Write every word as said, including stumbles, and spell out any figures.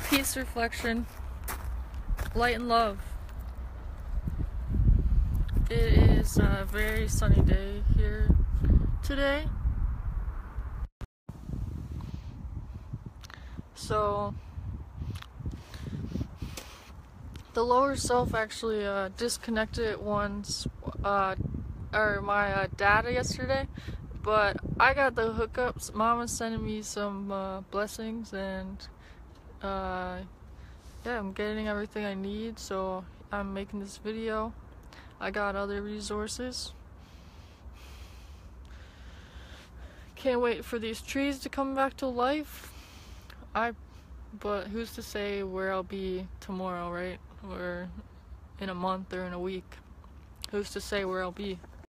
peace, reflection, light and love. It is a very sunny day here today. So the lower self actually uh, disconnected once, uh, or my uh, data yesterday, but I got the hookups. Mama's sending me some uh, blessings, and uh, yeah, I'm getting everything I need, so I'm making this video. I got other resources. Can't wait for these trees to come back to life. I, but who's to say where I'll be tomorrow, right? Or in a month or in a week. Who's to say where I'll be?